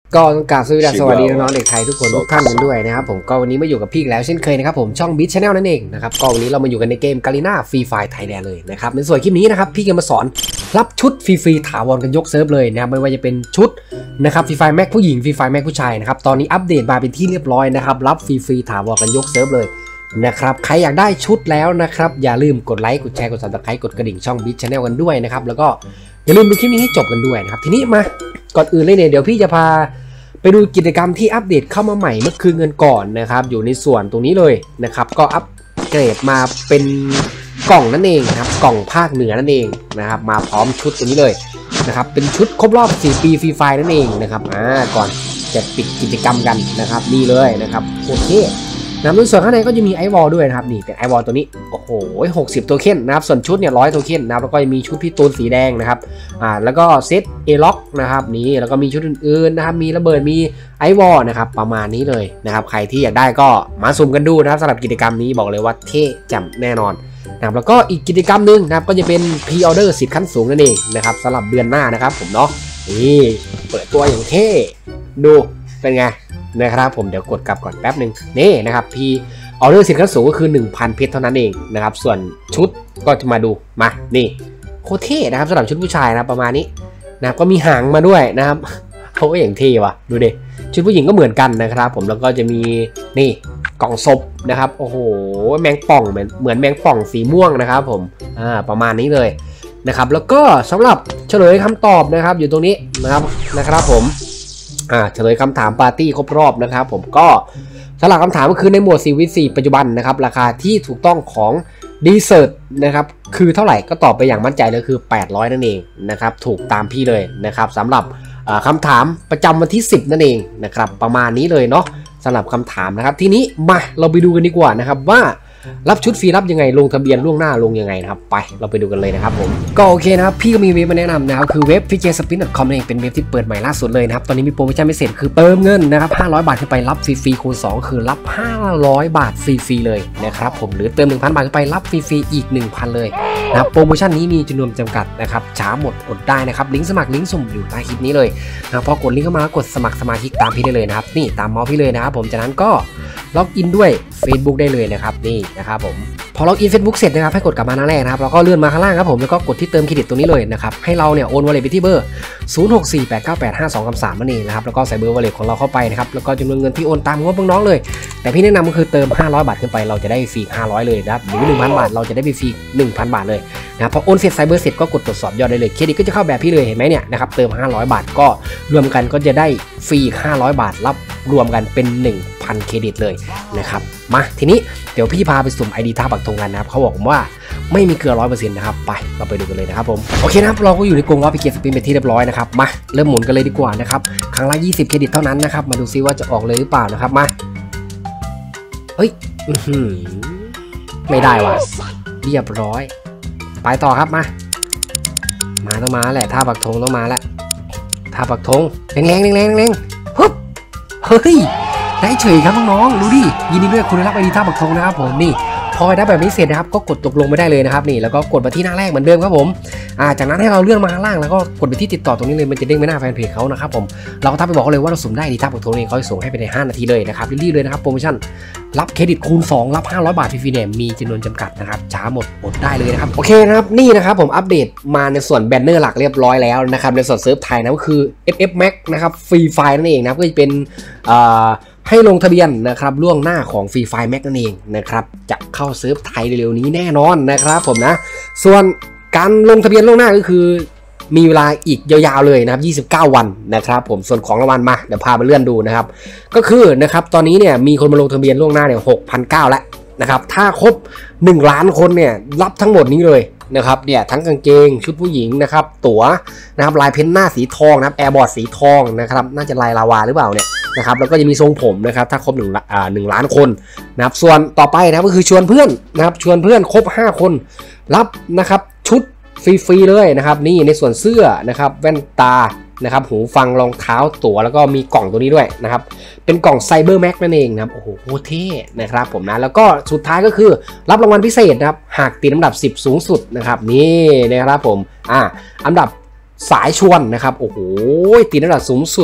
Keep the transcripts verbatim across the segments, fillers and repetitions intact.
ก็ต้องกราบสวัสดีน้องๆเด็กไทยทุกคนทุกท่านกันด้วยนะครับผมก็วันนี้มาอยู่กับพี่แล้วเช่นเคยนะครับผมช่อง Beat Channel นั่นเองนะครับก็วันนี้เรามาอยู่กันในเกม Garena Free Fire Thailand เลยนะครับในส่วนคลิปนี้นะครับพี่จะมาสอนรับชุดฟรีๆถาวรกันยกเซิร์ฟเลยนะครับไม่ว่าจะเป็นชุดนะครับ Free Fire Max ผู้หญิง Free Fire Max ผู้ชายนะครับตอนนี้อัปเดตมาเป็นที่เรียบร้อยนะครับรับฟรีๆถาวรกันยกเซิร์ฟเลยนะครับใครอยากได้ชุดแล้วนะครับอย่าลืมกดไลค์กดแชร์กด Subscribe กดกระดิ่งช่อง Beat Channel กันด้วยนะครับแล้วก็อย่าลืมดูคลิปนี้ให้จบกันด้วยนะครับทีนี้มาก่อนอื่นเลยเนี่ยเดี๋ยวพี่จะพาไปดูกิจกรรมที่อัปเดตเข้ามาใหม่เมื่อคืนเงินก่อนนะครับอยู่ในส่วนตรงนี้เลยนะครับก็อัปเกรดมาเป็นกล่องนั่นเองนะครับกล่องภาคเหนือนั่นเองนะครับมาพร้อมชุดตัวนี้เลยนะครับเป็นชุดครบรอบสี่ปีฟรีไฟนั่นเองนะครับอ่าก่อนจะปิดกิจกรรมกันนะครับนี่เลยนะครับโอเคนะในส่วนข้างในก็จะมีไอวอลด้วยนะครับนี่เป็นไอวอลตัวนี้โอ้โหหกสิบโทเค็นนะครับส่วนชุดเนี่ยร้อยโทเค็นนะครับแล้วก็มีชุดพี่ตูนสีแดงนะครับอ่าแล้วก็เซตเอล็อกนะครับนี่แล้วก็มีชุดอื่นๆนะครับมีระเบิดมีไอวอลนะครับประมาณนี้เลยนะครับใครที่อยากได้ก็มาสุ่มกันดูนะครับสำหรับกิจกรรมนี้บอกเลยว่าเท่แจ่มแน่นอนนะครับแล้วก็อีกกิจกรรมหนึ่งนะครับก็จะเป็นพรีออเดอร์สิทธิ์ขั้นสูงนั่นเองนะครับสำหรับเดือนหน้านะครับผมเนาะนี่เปิดตัวอย่างเท่ดูเป็นไงนะครับผมเดี๋ยวกดกลับก่อนแป๊บหนึ่งนี่นะครับพีออเดอร์สินค้าสูงก็คือ หนึ่งพัน เพชรเท่านั้นเองนะครับส่วนชุดก็จะมาดูมานี่โคตรเท่นะครับสำหรับชุดผู้ชายนะประมาณนี้นะครับก็มีหางมาด้วยนะครับเขาก็อย่างเท่ว่ะดูดิชุดผู้หญิงก็เหมือนกันนะครับผมแล้วก็จะมีนี่กล่องศพนะครับโอ้โหแมงป่องเหมือนเหมือนแมงป่องสีม่วงนะครับผมอ่าประมาณนี้เลยนะครับแล้วก็สำหรับเฉลยคำตอบนะครับอยู่ตรงนี้นะครับนะครับผมอ่าเฉลยคำถามปาร์ตี้ครบรอบนะครับผมก็สำหรับคำถามก็คือในหมวด ซี วี ซี ปัจจุบันนะครับราคาที่ถูกต้องของดีเซอร์ตนะครับคือเท่าไหร่ก็ตอบไปอย่างมั่นใจเลยคือแปดร้อยนั่นเองนะครับถูกตามพี่เลยนะครับสำหรับคำถามประจำวันที่สิบนั่นเองนะครับประมาณนี้เลยเนาะสำหรับคำถามนะครับทีนี้มาเราไปดูกันดีกว่านะครับว่ารับชุดฟรีรับยังไงลงทะเบียนล่วงหน้าลงยังไงนะครับไปเราไปดูกันเลยนะครับผมก็โอเคนะครับพี่ก็มีเว็บมาแนะนำนะครับคือเว็บ ฟิเจสปิน ดอท คอม เองเป็นเว็บที่เปิดใหม่ล่าสุดเลยนะครับตอนนี้มีโปรโมชั่นพิเศษคือเติมเงินนะครับห้าร้อยบาทขึ้นไปรับฟรีๆคูณสองคือรับห้าร้อยบาทฟรีๆเลยนะครับผมหรือเติม หนึ่งพัน บาทขึ้นไปรับฟรีๆอีก หนึ่งพัน เลยนะครับโปรโมชั่นนี้มีจำนวนจำกัดนะครับช้าหมดอดได้นะครับลิงก์สมัครลิงก์สุ่มอยู่ใต้คลิปนี้เลยนะพอกดลิงก์เข้ามากดสมัครสมาชิกตามพี่ได้เลยนะครับนี่ตามเมาส์พี่เลยนะครับผมจากนั้นก็ล็อกอินด้วย Facebook ได้เลยนะครับนี่นะครับผมพอล็อกอิน Facebook เสร็จนะครับให้กดกลับมาหน้าแรกนะครับแล้วก็เลื่อนมาข้างล่างครับผมแล้วก็กดที่เติมเครดิตตรงนี้เลยนะครับให้เราเนี่ยโอนวอลเล็ตไปที่เบอร์ศูนย์ หก สี่ แปด เก้า แปด ห้า สอง สามนั่นเองนะครับแล้วก็ใส่เบอร์วอลเล็ตของเราเข้าไปนะครับแล้วก็จำนวนเงินที่โอนตามงบน้องๆเลยแต่พี่แนะนำก็คือเติมห้าร้อยบาทขึ้นไปเราจะได้ฟรีห้าร้อยเลยนะครับหรือ หนึ่งพัน บาทเราจะได้ฟรี หนึ่งพัน บาทเลยนะพอโอนเสร็จใส่เบอร์เสร็จก็กดตรวจสอบยอดได้เลยเครดิตก็จะเข้าแบบพี่เลยเห็นไหมเนี่ยนะครับเติมห้าร้อยบาทก็รวมกันก็จะได้ฟรีห้าร้อยบาทรับรวมกันเป็น หนึ่งพัน เครดิตเลยนะครับมาทีนี้เดี๋ยวพี่พาไปสุ่ม ไอ ดี ท่าปักธงกันนะครับเขาบอกผมว่าไม่มีเกลือ ร้อยเปอร์เซ็นต์ นะครับไปเราไปดูกันเลยนะครับผมโอเคนะครับเราก็อยู่ในกรงว่าไปเก็บสปินเป็นที่เรียบร้อยนะครับมาเริ่มหมุนกันเลยดีกว่านะครับครั้งละยี่สิบเครดิตเท่านั้นนะครับมาดูซิว่าจะออกเลยหรือเปล่านะครับมาเฮ้ยไม่ได้ว่ะเรียบร้อยไปต่อครับมามาต้องมาแหละท่าปักธงต้องมาแล้วท่าปักธงแรงแรงแรงแรงแรงฮึบเฮ้ยได้เฉยครับน้องๆดูดิยินดีด้วยคุณได้รับไอดีท่าปักธงนะครับผมนี่พอได้แบบนี้เสร็จนะครับก็กดตกลงไม่ได้เลยนะครับนี่แล้วก็กดมาที่หน้าแรกเหมือนเดิมครับผมอ่าจากนั้นให้เราเลื่อนมาข้างล่างแล้วก็กดไปที่ติดต่อตรงนี้เลยมันจะเด้งไปหน้าแฟนเพจเขานะครับผมเราก็ทักไปบอกเขาเลยว่าเราสุ่มได้ดีท่าปักธงเองเขาจะส่งให้ไปในห้านาทีเลยนะครับรีบๆเลยนะครับโปรโมชั่นรับเครดิตคูณสองรับห้าร้อยบาทฟรีๆเนี่ยมีจำนวนจำกัดนะครับช้าหมดอดได้เลยนะครับโอเคนะครับนี่นะครับผมอัปเดตมาในส่วนแบนเนอร์หลักเรียบร้อยแล้วนะครับในส่วนเซิร์ฟไทยนะก็คือ เอฟ เอฟ Max นะครับฟรีไฟนั่นเองนะก็จะเป็นอ่าให้ลงทะเบียนนะครับล่วงหน้าของ Free Fire Max นั่นเองนะครับจะเข้าเซิร์ฟไทยเร็วๆนี้แน่นอนนะครับผมนะส่วนการลงทะเบียนล่วงหน้าก็คือมีเวลาอีกยาวๆเลยนะครับยี่สิบเก้าวันนะครับผมส่วนของรางวัลมาเดี๋ยวพาไปเลื่อนดูนะครับก็คือนะครับตอนนี้เนี่ยมีคนมาลงทะเบียนล่วงหน้าเนี่ย หกพันเก้าร้อย แล้วนะครับถ้าครบหนึ่งล้านคนเนี่ยรับทั้งหมดนี้เลยนะครับเนี่ยทั้งกางเกงชุดผู้หญิงนะครับตั๋วนะครับลายเพ้นหน้าสีทองนะครับแอร์บอร์ดสีทองนะครับน่าจะลายลาวาหรือเปล่าเนี่ยนะครับแล้วก็จะมีทรงผมนะครับถ้าครบหนึ่งอ่าหนึ่งล้านคนนะครับส่วนต่อไปนะครับก็คือชวนเพื่อนนะครับชวนเพื่อนครบห้าคนรับนะครับชุดฟรีๆเลยนะครับนี่ในส่วนเสื้อนะครับแว่นตานะครับหูฟังรองเท้าตั๋วแล้วก็มีกล่องตัวนี้ด้วยนะครับเป็นกล่องไซเบอร์แม็กนั่นเองนะครับโอ้โหเท่นะครับผมนะแล้วก็สุดท้ายก็คือรับรางวัลพิเศษนะครับหากติดอันดับสิบสูงสุดนะครับนี่นะครับผมอ่าอันดับสายชวนนะครับโอ้โหติดอันดับสูงสุด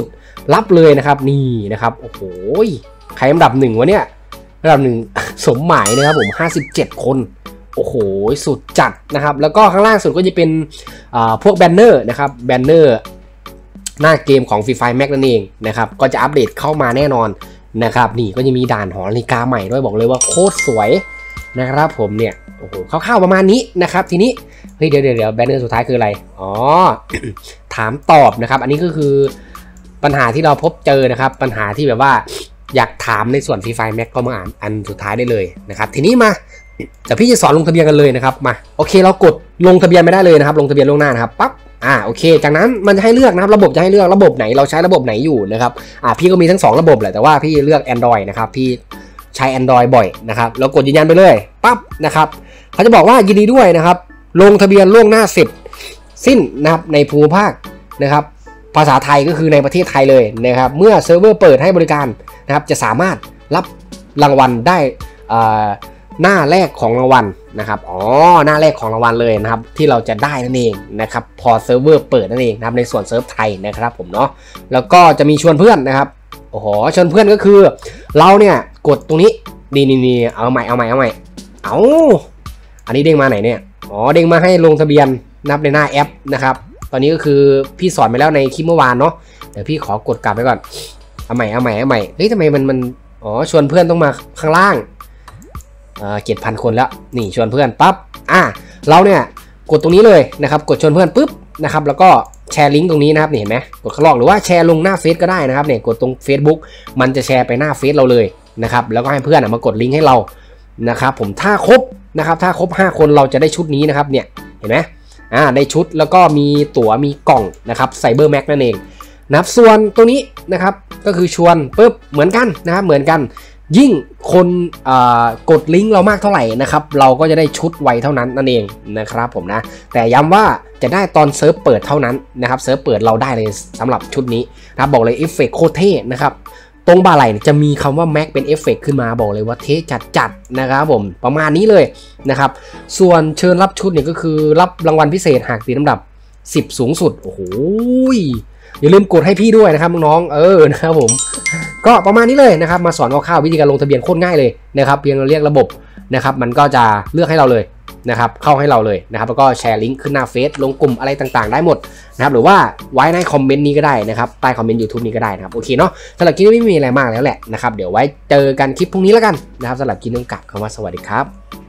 รับเลยนะครับนี่นะครับโอ้โหใครอันดับหนึ่งวะเนี่ยอันดับหนึ่งสมหมายนะครับผมห้าสิบเจ็ดคนโอ้โหสุดจัดนะครับแล้วก็ข้างล่างสุดก็จะเป็นพวกแบนเนอร์นะครับแบนเนอร์หน้าเกมของ Free Fire Max นั่นเองนะครับก็จะอัปเดตเข้ามาแน่นอนนะครับนี่ก็จะมีด่านหอนาฬิกาใหม่ด้วยบอกเลยว่าโคตรสวยนะครับผมเนี่ยโอ้โหคร่าวๆประมาณนี้นะครับทีนี้เฮ้ยเดี๋ยวเดี๋ยวแบนเนอร์สุดท้ายคืออะไรอ๋อ ถามตอบนะครับอันนี้ก็คือปัญหาที่เราพบเจอนะครับปัญหาที่แบบว่าอยากถามในส่วน Free Fire Max ก็มาอ่านอันสุดท้ายได้เลยนะครับทีนี้มาแต่พี่จะสอนลงทะเบียนกันเลยนะครับมาโอเคเรากดลงทะเบียนไม่ได้เลยนะครับลงทะเบียนล่วงหน้านะครับปั๊บอ่าโอเคจากนั้นมันจะให้เลือกนะครับระบบจะให้เลือกระบบไหนเราใช้ระบบไหนอยู่นะครับอ่าพี่ก็มีทั้งสองระบบแหละแต่ว่าพี่เลือก Android นะครับพี่ใช้ Android บ่อยนะครับแล้วกดยืนยันไปเลยปั๊บนะครับเขาจะบอกว่ายินดีด้วยนะครับลงทะเบียนล่วงหน้าเสร็จสิ้นนะครับในภูมิภาคนะครับภาษาไทยก็คือในประเทศไทยเลยนะครับเมื่อเซิร์ฟเวอร์เปิดให้บริการนะครับจะสามารถรับรางวัลได้อ่าหน้าแรกของรางวัลนะครับอ๋อหน้าแรกของรางวัลเลยนะครับที่เราจะได้นั่นเองนะครับพอเซิร์ฟเวอร์เปิดนั่นเองนะครับในส่วนเซิร์ฟไทยนะครับผมเนาะแล้วก็จะมีชวนเพื่อนนะครับโอ้โหชวนเพื่อนก็คือเราเนี่ยกดตรงนี้นี่นี่นี่เอาใหม่เอาใหม่เอาใหม่เอาอันนี้เด้งมาไหนเนี่ยอ๋อเด้งมาให้ลงทะเบียนนับในหน้าแอปนะครับตอนนี้ก็คือพี่สอนไปแล้วในคลิปเมื่อวานเนาะเดี๋ยวพี่ขอกดกลับไปก่อนเอาใหม่เอาใหม่เอาใหม่เฮ้ยทำไมมันมันอ๋อชวนเพื่อนต้องมาข้างล่างเจ็ดพันคนแล้วนี่ชวนเพื่อนปั๊บอ่ะเราเนี่ยกดตรงนี้เลยนะครับกดชวนเพื่อนปุ๊บนะครับแล้วก็แชร์ลิงก์ตรงนี้นะครับนี่เห็นไหมกดข้างล่างหรือว่าแชร์ลงหน้าเฟซก็ได้นะครับเนี่ยกดตรง Facebook มันจะแชร์ไปหน้าเฟซเราเลยนะครับแล้วก็ให้เพื่อนมากดลิงก์ให้เรานะครับผมถ้าครบนะครับถ้าครบห้าคนเราจะได้ชุดนี้นะครับเนี่ยเห็นไหมอ่าได้ชุดแล้วก็มีตั๋วมีกล่องนะครับไซเบอร์แม็กนั่นเองนะครับส่วนตรงนี้นะครับก็คือชวนปุ๊บเหมือนกันนะครับเหมือนกันยิ่งคนกดลิงก์เรามากเท่าไหร่นะครับเราก็จะได้ชุดไวเท่านั้นนั่นเองนะครับผมนะแต่ย้ำว่าจะได้ตอนเซิร์ฟเปิดเท่านั้นนะครับเซิร์ฟเปิดเราได้เลยสำหรับชุดนี้นะบอกเลยเอฟเฟกต์โคตรเท่นะครับตรงบ่าไหล่จะมีคำว่าแม็กเป็นเอฟเฟกต์ขึ้นมาบอกเลยว่าเท่จัดๆนะครับผมประมาณนี้เลยนะครับส่วนเชิญรับชุดเนี่ยก็คือรับรางวัลพิเศษหากติดอันดับสิบสูงสุดโอ้โหอย่าลืมกดให้พี่ด้วยนะครับน้องๆเออนะครับผมก็ประมาณนี้เลยนะครับมาสอนคร่าวๆวิธีการลงทะเบียนโคตรง่ายเลยนะครับเพียงเราเรียกระบบนะครับมันก็จะเลือกให้เราเลยนะครับเข้าให้เราเลยนะครับแล้วก็แชร์ลิงก์ขึ้นหน้าเฟซลงกลุ่มอะไรต่างๆได้หมดนะครับหรือว่าไว้ในคอมเมนต์นี้ก็ได้นะครับใต้คอมเมนต์ YouTube นี้ก็ได้นะครับโอเคเนาะสำหรับคลิปนี้ไม่มีอะไรมากแล้วแหละนะครับเดี๋ยวไว้เจอกันคลิปพรุ่งนี้แล้วกันนะครับสำหรับคลิปนี้กลับคำว่าสวัสดีครับ